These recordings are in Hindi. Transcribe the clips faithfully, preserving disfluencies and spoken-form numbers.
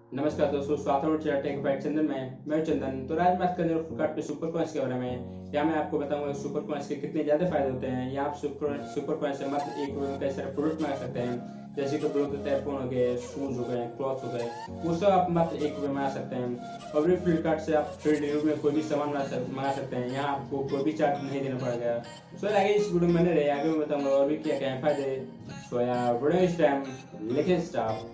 नमस्कार दोस्तों, स्वागत है मेरे टेक बाइट चंदन में। मैं हूं चंदन। तो आज बात करेंगे फ्लिपकार्ट पे सुपर कॉइन्स के बारे में। यहाँ मैं आपको बताऊंगा सुपर कॉइन्स के कितने ज़्यादा फायदे होते हैं। यहाँ आप सुपर सुपर कॉइन्स से मात्र एक रुपये में कई सारे प्रोडक्ट मंगा सकते हैं, जैसे कि ब्लूटूथ एयरफोन हो गए, शूज हो गए, क्लॉथ हो गए, वो सब आप मात्र एक रुपये मंगा सकते हैं। और भी फ्लिपकार्ट से आप फ्री डिलीवरी में कोई भी सामान मंगा सकते हैं। यहाँ आपको कोई भी चार्ज नहीं देना पड़ेगा। सो आगे इस वीडियो में रहे आगे मैं बताऊंगा और भी क्या क्या फायदे। सो यार वीडियो इस टाइम लेके स्टार्ट।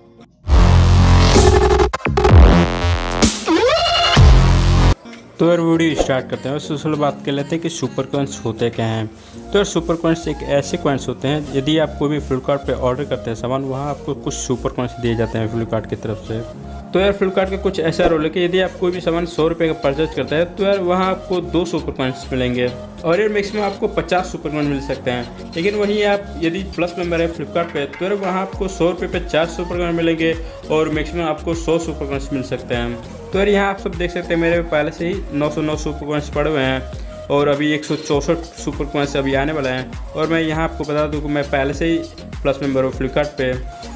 तो यार वीडियो स्टार्ट करते हैं और सबसे पहले बात कर लेते हैं कि सुपर कॉइन्स होते क्या हैं। तो यार सुपर कॉइन्स एक ऐसे कॉइन्स होते हैं, यदि आप कोई भी फ्लिपकार्ट पे ऑर्डर करते हैं सामान, वहाँ आपको कुछ सुपर कॉइन्स दिए जाते हैं फ्लिपकार्ट की तरफ से। तो यार फ्लिपकार्ट का कुछ ऐसा रोल है कि यदि आप कोई भी सामान सौ रुपये का परचेज करते हैं तो यार वहाँ आपको दो सुपर कॉइन्स मिलेंगे और यार मैक्सिमम आपको पचास सुपर कॉइन मिल सकते हैं। लेकिन वहीं आप यदि प्लस मेंबर है फ्लिपकार्ट पे तो यार वहाँ आपको सौ रुपये पे चार सुपर कॉइन मिलेंगे और मैक्सिमम आपको सौ सुपर कॉइन्स मिल सकते हैं। तो यार यहाँ आप सब देख सकते हैं मेरे पहले से ही नौ सौ नौ सुपर कॉइन्स पड़े हुए हैं और अभी एक सौ चौंसठ सुपर कॉइन्स अभी आने वाला है। और मैं यहाँ आपको बता दूँ कि मैं पहले से ही प्लस मेंबर हूँ फ्लिपकार्ट पे।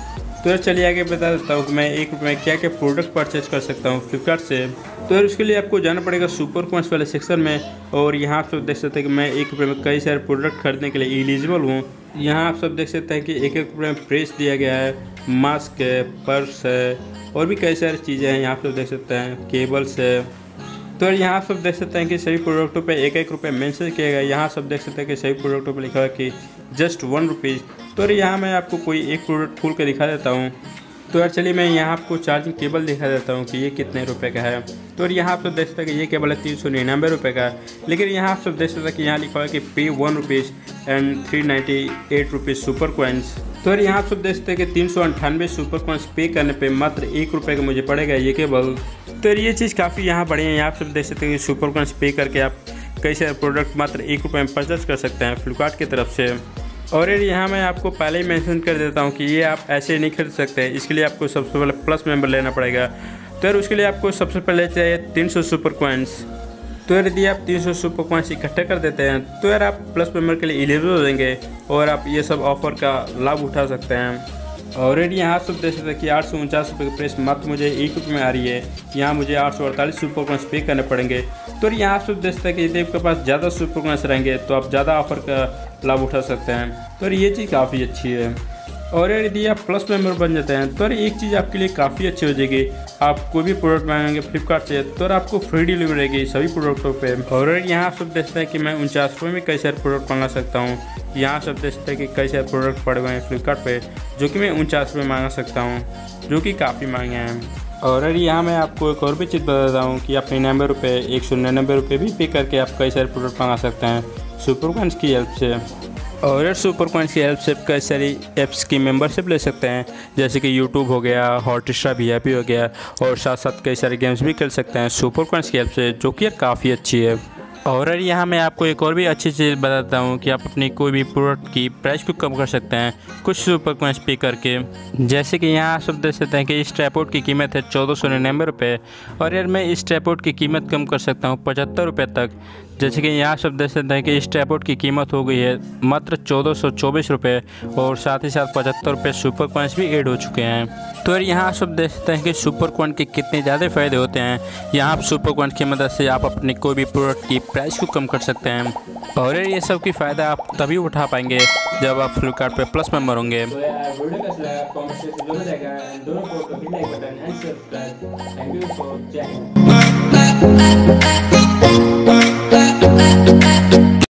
तो यार चलिए आगे बता देता हूँ कि मैं एक रुपये में क्या क्या प्रोडक्ट परचेज कर सकता हूँ फ्लिपकार्ट से। तो यार उसके लिए आपको जाना पड़ेगा सुपर कॉइन्स वाले सेक्शन में और यहाँ आप सब देख सकते हैं कि मैं एक रुपये में कई सारे प्रोडक्ट खरीदने के लिए एलिजिबल हूँ। यहाँ आप सब देख सकते हैं कि एक एक रुपये में प्रेस दिया गया है, मास्क है, पर्स है और भी कई सारी चीज़ें हैं। यहाँ आप सब देख सकते हैं केबल्स है। तो यार यहाँ आप सब देख सकते हैं कि सभी प्रोडक्टों पे एक एक रुपये मेंशन किया गया है। यहाँ सब देख सकते हैं कि सभी प्रोडक्टों पे लिखा है कि जस्ट वन रुपीज़। तो यार यहाँ मैं आपको कोई एक प्रोडक्ट खोल कर दिखा देता हूँ। तो यार चलिए मैं यहाँ आपको चार्जिंग केबल दिखा देता हूँ कि ये कितने रुपए का है। तो यार यहाँ आप सब देख सकते हैं कि ये केबल है तीन सौ निन्यानवे रुपये का। लेकिन यहाँ आप सब देख सकते हैं कि यहाँ लिखा है कि pay one rupees and three ninety eight rupees super coins. तो यार यहाँ आप सब देख सकते हैं कि तीन सौ अंठानवे सुपर कॉइन्स पे करने पे मात्र एक रुपये का मुझे पड़ेगा ये केबल। तो यार ये चीज़ काफ़ी यहाँ बढ़िया है। यहाँ आप सब देख सकते हैं कि सुपर कॉइन्स पे करके आप कई सारे प्रोडक्ट मात्र एक रुपये में परचेज कर सकते हैं फ्लिपकार्ट की तरफ से। और यार यहाँ मैं आपको पहले ही मेंशन कर देता हूँ कि ये आप ऐसे नहीं खरीद सकते हैं। इसके लिए आपको सबसे पहले प्लस मेंबर लेना पड़ेगा। तो यार उसके लिए आपको सबसे पहले चाहिए तीन सौ सुपर कॉइन्स। तो यार यदि आप तीन सौ सुपर कॉइन्स इकट्ठे कर देते हैं तो यार आप प्लस मेंबर के लिए एलिजिबल हो जाएंगे और आप ये सब ऑफर का लाभ उठा सकते हैं। और यार यहाँ सब देख सकते हैं कि आठ सौ उनचास रुपये की प्रेस मात्र मुझे एक रुपये में आ रही है। यहाँ मुझे आठ सौ अड़तालीस सुपर कॉइन्स पे करने पड़ेंगे। तो यहाँ सब देख सकते हैं कि यदि आपके पास ज़्यादा सुपर कॉइन्स रहेंगे तो आप ज़्यादा ऑफर का लाभ उठा सकते हैं। तो ये चीज़ काफ़ी अच्छी है। और यार यदि आप प्लस मेंबर बन जाते हैं तो यार एक चीज़ आपके लिए काफ़ी अच्छी हो जाएगी। आप कोई भी प्रोडक्ट मांगेंगे फ्लिपकार्ट से तो यार आपको फ्री डिलीवरी रहेगी सभी प्रोडक्टों पे। और यार यहाँ सब देखते हैं कि मैं उनचास रुपये में कई सारे प्रोडक्ट मंगा सकता हूँ। यहाँ सब देखते हैं कि कई सारे प्रोडक्ट पड़े हुए हैं फ्लिपकार्ट पे जो कि मैं उनचास रुपये मांगा सकता हूँ, जो कि काफ़ी महंगे हैं। और यार यहाँ मैं आपको एक और भी चीज़ बता देता हूँ कि आप निन्यानवे रुपये एक सौ निन्यानवे रुपये भी पे करके आप कई सारे प्रोडक्ट मंगा सकते हैं सुपर कॉइन्स की हेल्प से। और यार सुपर कॉइन्स की हेल्प से कई सारी ऐप्स की मेंबरशिप ले सकते हैं, जैसे कि यूट्यूब हो गया, हॉटस्टार वी आई पी हो गया और साथ साथ कई सारे गेम्स भी खेल सकते हैं सुपर कॉइन्स की हेल्प से, जो कि यार काफ़ी अच्छी है। और यार यहाँ मैं आपको एक और भी अच्छी चीज़ बताता हूँ कि आप अपनी कोई भी प्रोडक्ट की प्राइस को कम कर सकते हैं कुछ सुपर कॉइन्स पे करके। जैसे कि यहाँ आप सब देख सकते हैं कि इस ट्राइपॉड की कीमत है चौदह सौ निन्यानवे रुपये और यार मैं इस ट्राइपॉड की कीमत कम कर सकता हूँ पचहत्तर रुपये तक। जैसे कि यहाँ सब देख सकते हैं कि इस ट्राइपॉड की कीमत हो गई है मात्र चौदह सौ चौबीस रुपये और साथ ही साथ पचहत्तर रुपये सुपर कॉइन्स भी ऐड हो चुके हैं। तो यार यहाँ सब देख सकते हैं कि सुपर कॉइन के कितने ज़्यादा फ़ायदे होते हैं। यहाँ आप सुपर कॉइन की मदद से आप अपनी कोई भी प्रोडक्ट की प्राइस को कम कर सकते हैं। और यार ये सब की फ़ायदा आप तभी उठा पाएंगे जब आप फ्लिपकार्ट पे प्लस मेंबर होंगे। तो यार वीडियो कैसा लगा कमेंट सेक्शन में जरूर जाएगा एंड दोनों को hit like button and subscribe. Thank you for Jai Hind.